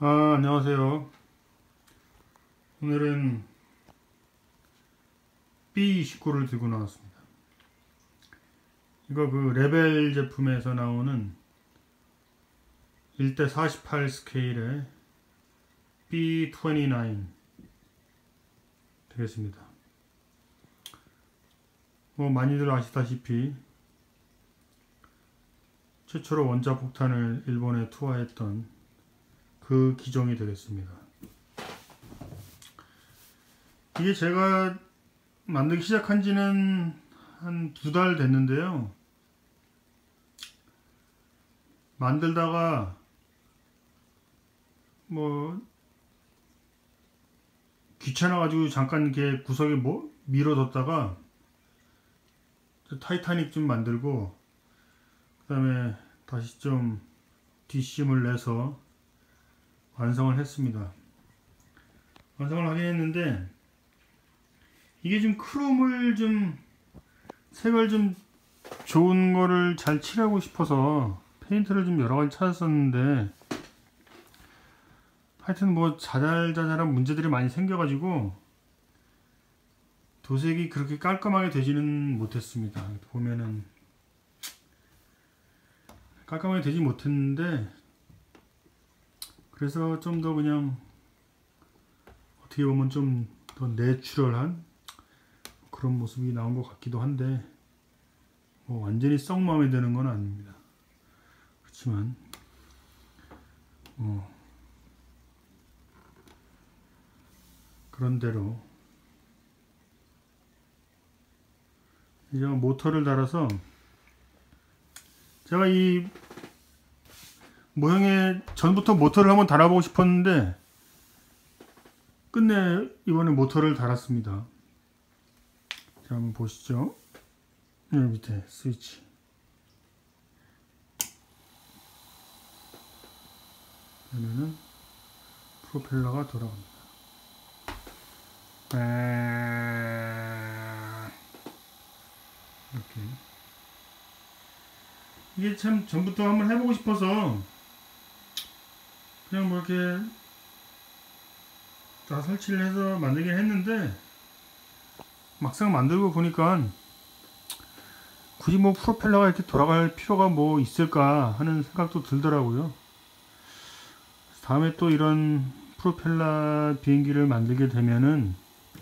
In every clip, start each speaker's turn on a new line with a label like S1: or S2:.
S1: 안녕하세요. 오늘은 B29를 들고 나왔습니다. 이거 그 레벨 제품에서 나오는 1:48 스케일의 B29 되겠습니다. 뭐 많이들 아시다시피 최초로 원자폭탄을 일본에 투하했던 그 기종이 되겠습니다. 이게 제가 만들기 시작한 지는 한 2달 됐는데요. 만들다가 뭐 귀찮아가지고 잠깐 이렇게 구석에 밀어뒀다가 타이타닉 좀 만들고 그 다음에 다시 좀 뒷심을 내서 완성을 했습니다. 완성을 하긴 했는데 이게 좀 크롬을 좀 색을 좀 좋은 거를 잘 칠하고 싶어서 페인트를 좀 여러 가지 찾았었는데 하여튼 뭐 자잘자잘한 문제들이 많이 생겨가지고 도색이 그렇게 깔끔하게 되지는 못했습니다. 보면은 깔끔하게 되지 못했는데 그래서 좀 더 그냥 어떻게 보면 좀 더 내추럴한 그런 모습이 나온 것 같기도 한데 뭐 완전히 썩 마음에 드는 건 아닙니다. 그렇지만 그런대로 이제 모터를 달아서 제가 이 모형에 전부터 모터를 한번 달아보고 싶었는데 끝내 이번에 모터를 달았습니다. 자, 한번 보시죠. 여기 밑에 스위치. 그러면은 프로펠러가 돌아갑니다. 이렇게. 이게 참 전부터 한번 해보고 싶어서 그냥 뭐 이렇게 다 설치를 해서 만들긴 했는데 막상 만들고 보니까 굳이 뭐 프로펠러가 이렇게 돌아갈 필요가 뭐 있을까 하는 생각도 들더라고요. 다음에 또 이런 프로펠러 비행기를 만들게 되면은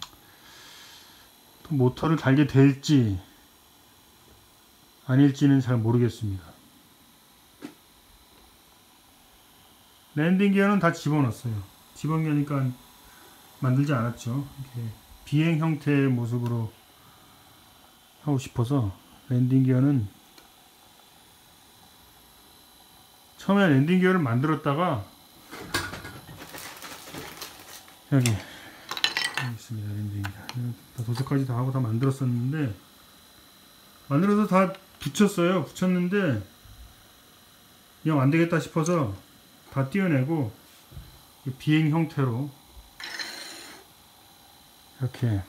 S1: 또 모터를 달게 될지 아닐지는 잘 모르겠습니다. 랜딩 기어는 다 집어넣었어요. 집어넣으니까 만들지 않았죠. 이렇게 비행 형태의 모습으로 하고 싶어서 랜딩 기어는 처음에 랜딩 기어를 만들었다가 여기 있습니다. 랜딩 기어 도색까지 다 하고 다 만들었었는데 만들어서 다 붙였어요. 붙였는데 그냥 안 되겠다 싶어서 다 떼어내고 비행 형태로 이렇게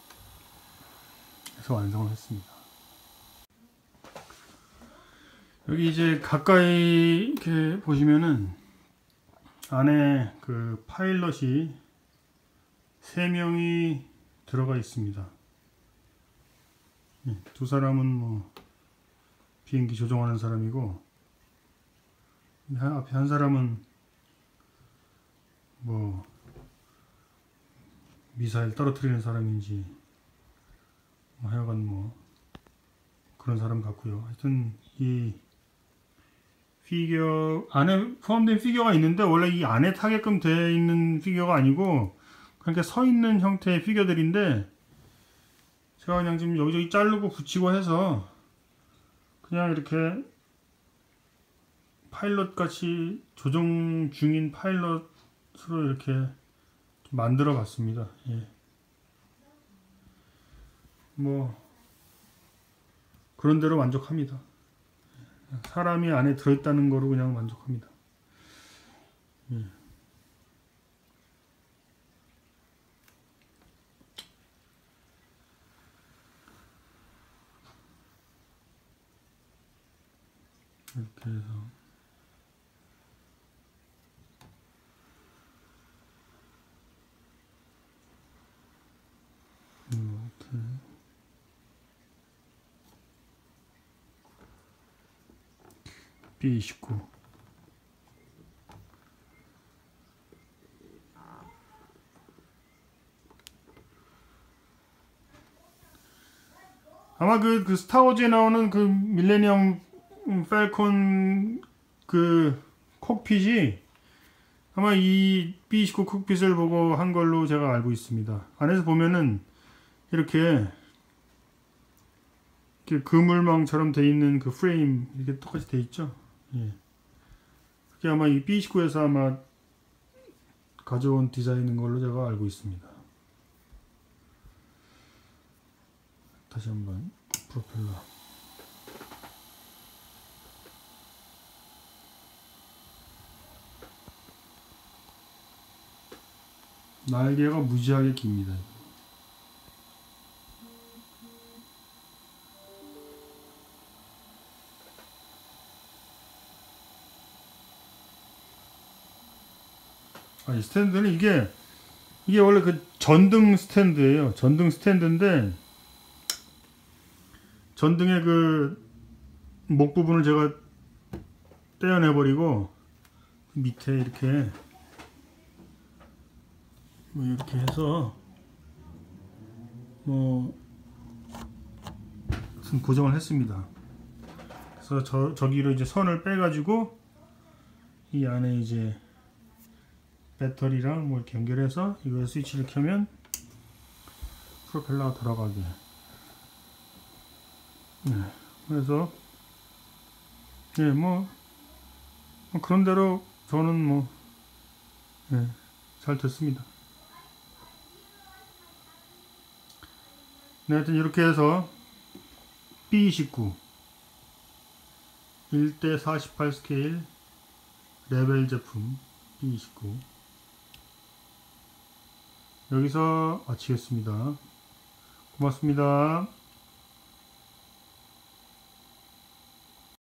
S1: 해서 완성을 했습니다. 여기 이제 가까이 이렇게 보시면은 안에 그 파일럿이 3명이 들어가 있습니다. 두 사람은 뭐 비행기 조종하는 사람이고 앞에 한 사람은 뭐 미사일 떨어뜨리는 사람인지 뭐 하여간 뭐 그런 사람 같고요. 하여튼 이 피규어 안에 포함된 피규어가 있는데 원래 이 안에 타게끔 되어 있는 피규어가 아니고 그렇게 서 있는 형태의 피규어들인데 제가 그냥 지금 여기저기 자르고 붙이고 해서 그냥 이렇게 파일럿 같이 조정 중인 파일럿으로 이렇게 만들어 봤습니다. 예. 뭐 그런 대로 만족합니다. 사람이 안에 들어있다는 거로 그냥 만족합니다. 예. 이렇게 해서 B29. 아마 그 스타워즈에 나오는 그 밀레니엄 팔콘 그 콕핏이 아마 이 B29 콕핏을 보고 한 걸로 제가 알고 있습니다. 안에서 보면은 이렇게 그물망처럼 돼 있는 그 프레임 이렇게 똑같이 돼 있죠. 예. 그게 아마 이 B29에서 아마 가져온 디자인인 걸로 제가 알고 있습니다. 다시 한번 프로펠러. 날개가 무지하게 깁니다. 이 스탠드는 이게 원래 그 전등 스탠드예요. 전등 스탠드인데 전등의 그 목 부분을 제가 떼어내 버리고 밑에 이렇게 뭐 이렇게 해서 뭐 고정을 했습니다. 그래서 저기로 이제 선을 빼 가지고 이 안에 이제 배터리랑 뭐 이렇게 연결해서 이거 스위치를 켜면 프로펠러가 돌아가게. 네. 그래서 예, 뭐 그런 대로 저는 뭐 예, 잘 됐습니다. 네, 하여튼 이렇게 해서 B29 1대 48 스케일 레벨 제품 B29 여기서 마치겠습니다. 고맙습니다.